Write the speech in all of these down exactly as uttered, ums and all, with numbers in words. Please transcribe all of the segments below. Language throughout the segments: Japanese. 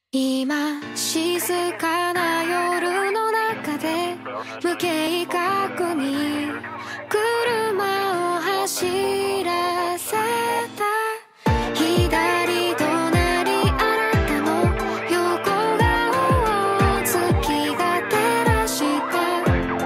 今静かな夜の中で無計画に車を走らせた左隣あなたの横顔を月が照らした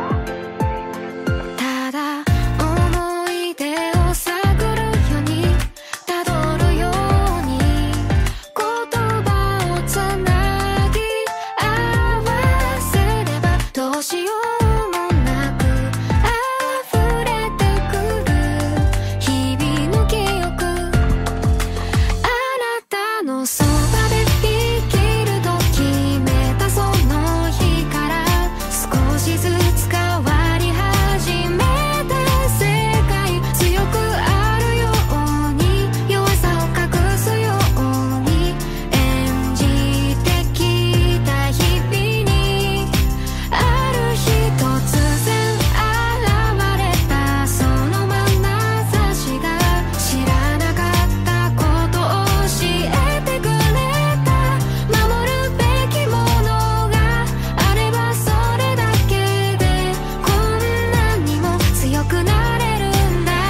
ただ思い出を探るようにたどるように言葉をつなぎ合わせればどうしようもなく溢れてくる日々の記憶あなたのそばで生きると決めたその日から少しずつ変わり始めて世界強くあるように弱さを隠すように演じてきた日々にある日突然現れたその眼差しが知らなかったことを教えてくれた守るべきものがあればそれだけでこんなにも強くなれるんだ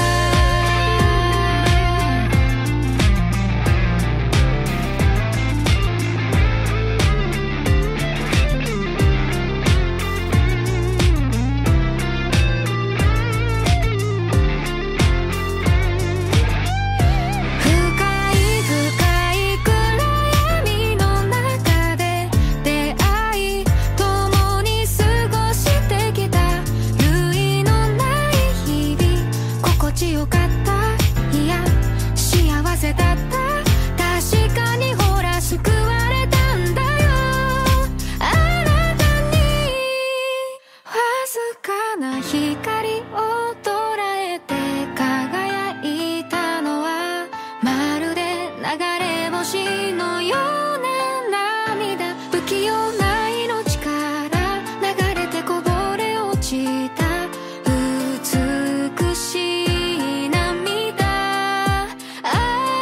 深い深い暗闇の中で出会い共に過ごしてきた類のない日々心地よかったいや幸せだった確かにほら救われたんだよあなたにわずかな光を捉えて輝いたのはまるで流れ星のような涙不器用な命から流れてこぼれ落ちた美しい涙あ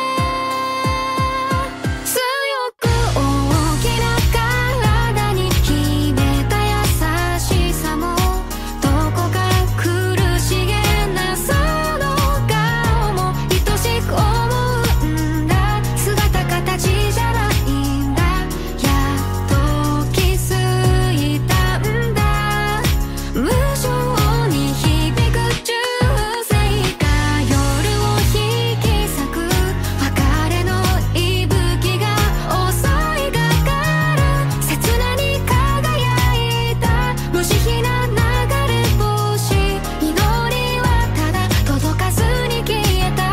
あ強く大きな体に秘めた優しさもどこか苦しげなその顔も愛しく思うんだ姿形じゃないんだやっと気づいたんだ無情に響く銃声が夜を引き裂く別れの息吹が襲いかかる切なに輝いた無慈悲な流れ星祈りはただ届かずに消えた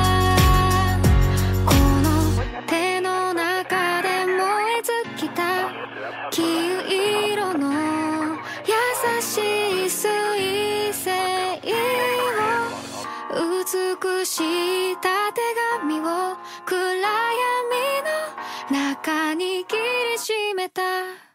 この手の中で燃え尽きた黄色の優しい水星を美しいた手紙を暗闇の中に握りしめた